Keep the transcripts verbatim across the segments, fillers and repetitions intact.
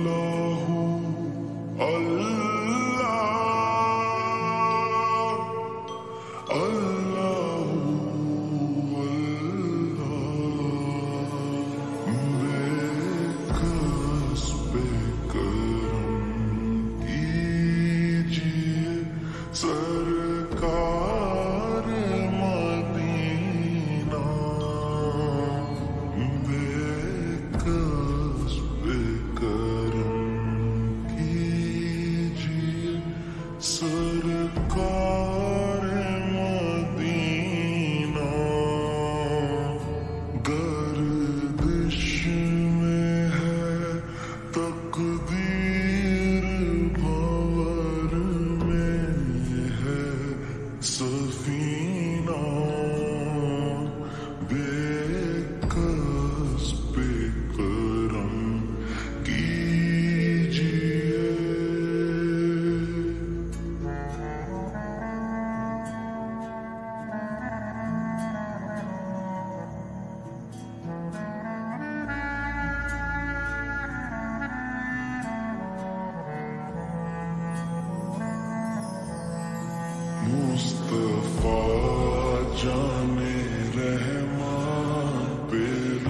مصطفیٰ جانے رحمان پہ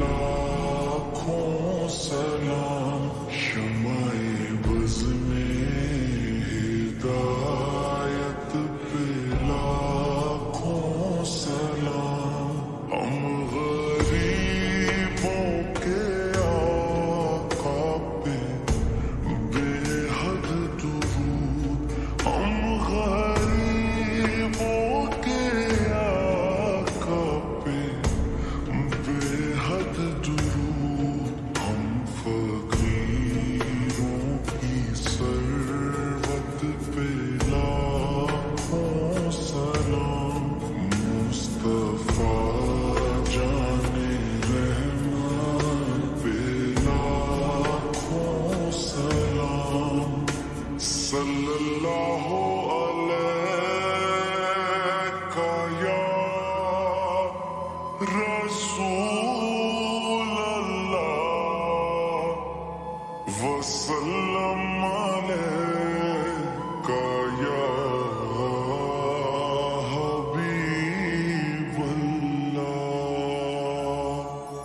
لاکھوں سلام، شمع بز میں ہدایت پہ لاکھوں سلام، ہم غریبوں کے آقا پہ بے حد درود، ہم غریبوں کے آقا پہ بے حد درود، ہم فقیروں کی ثروت پہ لاکھوں سلام، مصطفیٰ جانے رحمان پہ لاکھوں سلام، صلی اللہ علیہ یا رسول اللہ وسلم علیک یا حبیب اللہ،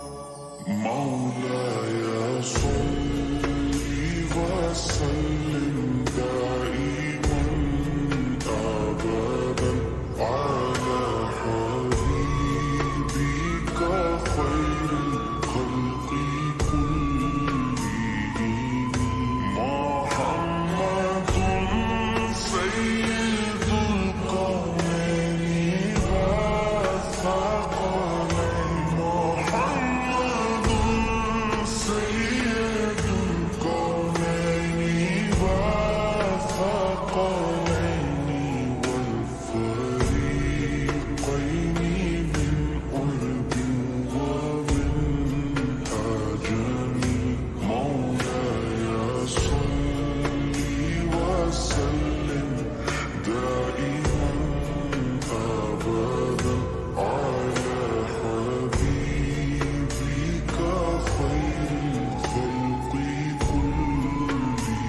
مولاي صلی وسلم دائما ابدا على حبيبك خير الخلق كلهم، محمد سيد الكونين والثقلين، محمد سيد الكونين والثقلين والفريقين من قرب ومن عجم، مولاي صل وسلم دائما ابدا على حبيبك خير الخلق كلهم.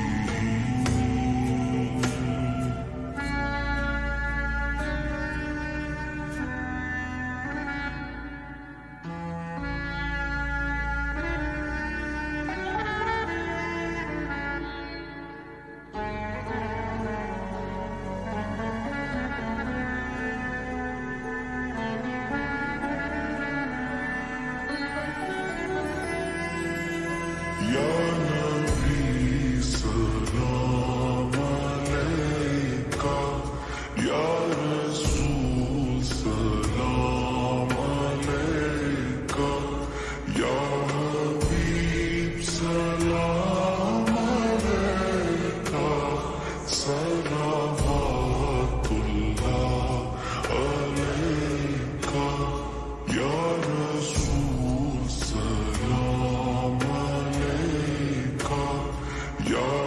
یا نبی سلام علیک، یا رسول سلام علیک، یا حبیب سلام علیک، صلوات اللہ علیک، یا رسول سلام علیک، یا